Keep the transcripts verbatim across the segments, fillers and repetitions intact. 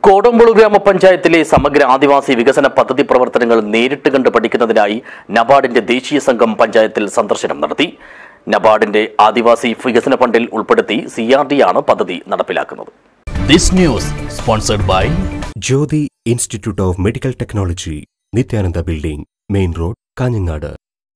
കോടമ്പുള ഗ്രാമപഞ്ചായത്തിലെ സമഗ്ര ആദിവാസി വികസന പദ്ധതി പ്രവർത്തനങ്ങൾ നേരിട്ട് കണ്ട് പഠിക്കുന്നതിനായി നബാർഡിന്റെ ദേശീയ സംഘം പഞ്ചായത്തിൽ സന്ദർശനം നടത്തി. നബാർഡിന്റെ ആദിവാസി വികസന ഫണ്ടിൽ ഉൾപ്പെടുത്തി സി ആർ ഡി ആണ് പദ്ധതി നടപ്പിലാക്കുന്നത്. This news sponsored by Jyoti Institute of Medical Technology, Nityananda Building, Main Road, Kanjangad.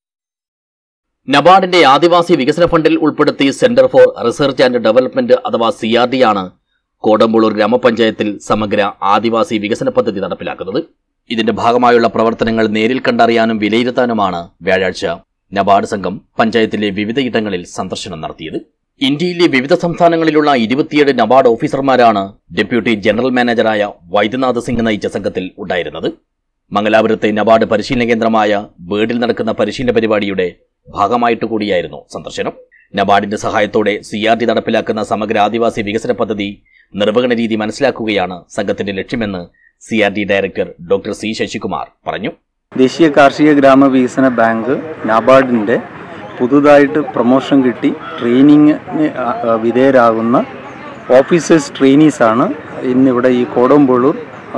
നബാർഡിന്റെ ആദിവാസി വികസന ഫണ്ടിൽ ഉൾപ്പെടുത്തി centre for research and development അഥവാ സി ആർ ഡി ആണ് കോടമ്പുളൂർ ഗ്രാമപഞ്ചായത്തിൽ സമഗ്ര ആദിവാസി വികസന പദ്ധതി നടപ്പിലാക്കുന്നത്. ഇതിന്റെ ഭാഗമായുള്ള പ്രവർത്തനങ്ങൾ നേരിൽ കണ്ടറിയാനും വിലയിരുത്താനുമാണ് വ്യാഴാഴ്ച നബാർഡ് സംഘം പഞ്ചായത്തിലെ വിവിധയിടങ്ങളിൽ സന്ദർശനം നടത്തിയത്. ഇന്ത്യയിലെ വിവിധ സംസ്ഥാനങ്ങളിലുള്ള ഇരുപത്തിയേഴ് നബാർഡ് ഓഫീസർമാരാണ് ഡെപ്യൂട്ടി ജനറൽ മാനേജറായ വൈദ്യനാഥ് സിംഗ് നയിച്ച സംഘത്തിൽ ഉണ്ടായിരുന്നത്. മംഗലാപുരത്തെ നബാർഡ് പരിശീലന കേന്ദ്രമായ ബേഡിൽ നടക്കുന്ന പരിശീലന പരിപാടിയുടെ ഭാഗമായിട്ട് കൂടിയായിരുന്നു സന്ദർശനം. നബാർഡിന്റെ സഹായത്തോടെ സി ആർ ഡി നടപ്പിലാക്കുന്ന സമഗ്ര ആദിവാസി വികസന പദ്ധതി നിർവഹണ രീതി മനസ്സിലാക്കുകയാണ് സംഘത്തിന്റെ ലക്ഷ്യമെന്ന് C R D director doctor C Sasikumar പറഞ്ഞു. ദേശീയ കാർഷിക ഗ്രാമ വികസന ബാങ്ക് നബാർഡിന്റെ പുതുതായിട്ട് പ്രൊമോഷൻ കിട്ടി ട്രെയിനിങ്ങിന് വിധേയരാകുന്ന ഓഫീസേഴ്സ് ട്രെയിനീസാണ് ഇന്നിവിടെ ഈ Kodampuloor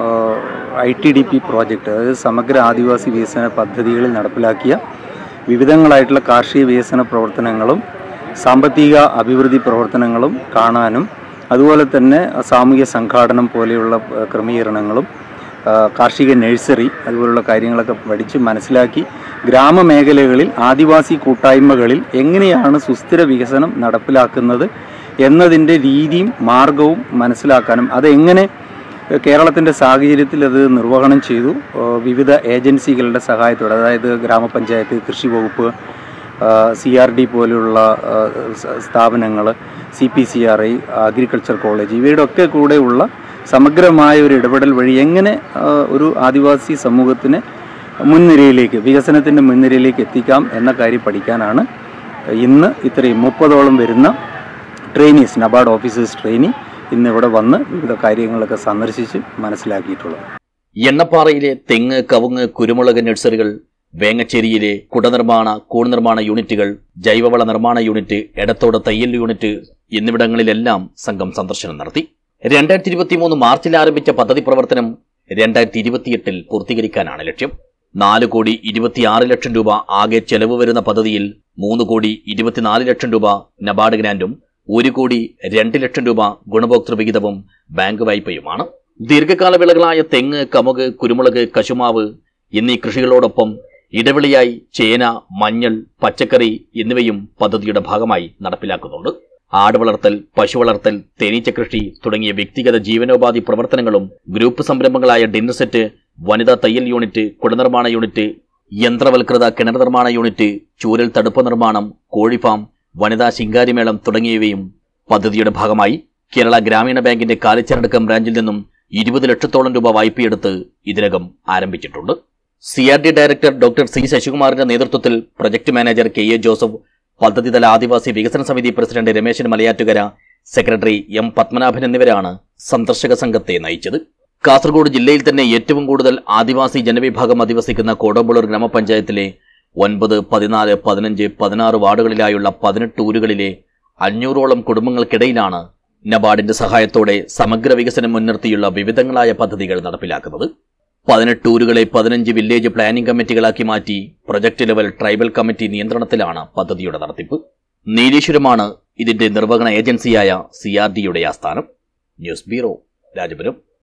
I T D P project, അതായത് സമഗ്ര ആദിവാസി വികസന പദ്ധതികളിൽ നടപ്പിലാക്കിയ വിവിധങ്ങളായിട്ടുള്ള കാർഷിക വികസന പ്രവർത്തനങ്ങളും സാമ്പത്തിക അഭിവൃദ്ധി പ്രവർത്തനങ്ങളും കാണാനും അതുപോലെ തന്നെ സാമൂഹ്യ സംഘാടനം പോലെയുള്ള ക്രമീകരണങ്ങളും കാർഷിക നഴ്സറി അതുപോലുള്ള കാര്യങ്ങളൊക്കെ പഠിച്ച് മനസ്സിലാക്കി ഗ്രാമമേഖലകളിൽ ആദിവാസി കൂട്ടായ്മകളിൽ എങ്ങനെയാണ് സുസ്ഥിര വികസനം നടപ്പിലാക്കുന്നത് എന്നതിൻ്റെ രീതിയും മാർഗവും മനസ്സിലാക്കാനും അതെങ്ങനെ കേരളത്തിൻ്റെ സാഹചര്യത്തിൽ അത് നിർവഹണം ചെയ്തു വിവിധ ഏജൻസികളുടെ സഹായത്തോടെ, അതായത് ഗ്രാമപഞ്ചായത്ത്, കൃഷി വകുപ്പ്, സി ആർ ഡി പോലെയുള്ള സ്ഥാപനങ്ങൾ, C P C R I, agriculture college, ഇവയുടെ ഒക്കെ കൂടെയുള്ള സമഗ്രമായ ഒരു ഇടപെടൽ വഴി എങ്ങനെ ഒരു ആദിവാസി സമൂഹത്തിനെ മുൻനിരയിലേക്ക് വികസനത്തിൻ്റെ മുൻനിരയിലേക്ക് എത്തിക്കാം എന്ന കാര്യം പഠിക്കാനാണ് ഇന്ന് ഇത്രയും മുപ്പതോളം വരുന്ന ട്രെയിനീസ് നബാർഡ് ഓഫീസേഴ്സ് ട്രെയിനി ഇന്നിവിടെ വന്ന് വിവിധ കാര്യങ്ങളൊക്കെ സന്ദർശിച്ച് മനസ്സിലാക്കിയിട്ടുള്ളത്. എണ്ണപ്പാറയിലെ തെങ്ങ്, കവുങ്ങ്, കുരുമുളക് നഴ്സറികൾ, വേങ്ങച്ചേരിയിലെ കുടനിർമ്മാണ കൂൺ നിർമ്മാണ യൂണിറ്റുകൾ, ജൈവവള നിർമ്മാണ യൂണിറ്റ്, എടത്തോട് തയ്യൽ യൂണിറ്റ് എന്നിവിടങ്ങളിലെല്ലാം സംഘം സന്ദർശനം നടത്തി. രണ്ടായിരത്തി ഇരുപത്തി മൂന്ന് മാർച്ചിൽ ആരംഭിച്ച പദ്ധതി പ്രവർത്തനം രണ്ടായിരത്തി ഇരുപത്തിയെട്ടിൽ പൂർത്തീകരിക്കാനാണ് ലക്ഷ്യം. നാല് കോടി ഇരുപത്തിയാറ് ലക്ഷം രൂപ ആകെ ചെലവ് വരുന്ന പദ്ധതിയിൽ മൂന്ന് കോടി ഇരുപത്തിനാല് ലക്ഷം രൂപ നബാർഡ് ഗ്രാന്റും ഒരു കോടി രണ്ട് ലക്ഷം രൂപ ഗുണഭോക്തൃ വിഹിതവും ബാങ്ക് വായ്പയുമാണ്. ദീർഘകാല വിളകളായ തെങ്ങ്, കമുക്, കുരുമുളക്, കശുമാവ് എന്നീ കൃഷികളോടൊപ്പം ഇടവിളയായി ചേന, മഞ്ഞൾ, പച്ചക്കറി എന്നിവയും പദ്ധതിയുടെ ഭാഗമായി നടപ്പിലാക്കുന്നുണ്ട്. ആട് വളർത്തൽ, പശു വളർത്തൽ, തേനീച്ച കൃഷി തുടങ്ങിയ വ്യക്തിഗത ജീവനോപാധി പ്രവർത്തനങ്ങളും ഗ്രൂപ്പ് സംരംഭങ്ങളായ ഡിന്നർ സെറ്റ്, വനിതാ തയ്യൽ യൂണിറ്റ്, കുടനിർമ്മാണ യൂണിറ്റ്, യന്ത്രവൽകൃത കിണർ നിർമ്മാണ യൂണിറ്റ്, ചൂരൽ തടുപ്പ് നിർമ്മാണം, കോഴിഫാം, വനിതാ ശിങ്കാരിമേളം തുടങ്ങിയവയും പദ്ധതിയുടെ ഭാഗമായി കേരള ഗ്രാമീണ ബാങ്കിന്റെ കാലിച്ചരടക്കം ബ്രാഞ്ചിൽ നിന്നും ഇരുപത് ലക്ഷത്തോളം രൂപ വായ്പയെടുത്ത് ഇതിനകം ആരംഭിച്ചിട്ടുണ്ട്. C R D director doctor C ശശികുമാറിന്റെ നേതൃത്വത്തിൽ project manager K A Joseph, പദ്ധതിതല ആദിവാസി വികസന സമിതി president Ramesan Malayattukara, secretary M Padmanabhan എന്നിവരാണ് സന്ദർശക സംഘത്തെ നയിച്ചത്. കാസർഗോഡ് ജില്ലയിൽ തന്നെ ഏറ്റവും കൂടുതൽ ആദിവാസി ജനവിഭാഗം അധിവസിക്കുന്ന കോടമ്പുളൂർ ഗ്രാമപഞ്ചായത്തിലെ ഒൻപത്, പതിനാല്, പതിനഞ്ച്, പതിനാറ് വാർഡുകളിലായുള്ള പതിനെട്ട് ഊരുകളിലെ അഞ്ഞൂറോളം കുടുംബങ്ങൾക്കിടയിലാണ് നബാർഡിന്റെ സഹായത്തോടെ സമഗ്ര വികസനം മുൻനിർത്തിയുള്ള വിവിധങ്ങളായ പദ്ധതികൾ നടപ്പിലാക്കുന്നത്. പതിനെട്ട് ഊരുകളെ പതിനഞ്ച് വില്ലേജ് പ്ലാനിംഗ് കമ്മിറ്റികളാക്കി മാറ്റി പ്രൊജക്ട് ലെവൽ ട്രൈബൽ കമ്മിറ്റി നിയന്ത്രണത്തിലാണ് പദ്ധതിയുടെ നടത്തിപ്പ്. നീലേശ്വരമാണ് ഇതിന്റെ നിർവഹണ ഏജൻസിയായ സി ആർ ഡിയുടെ ആസ്ഥാനം. News bureau, Rajapuram.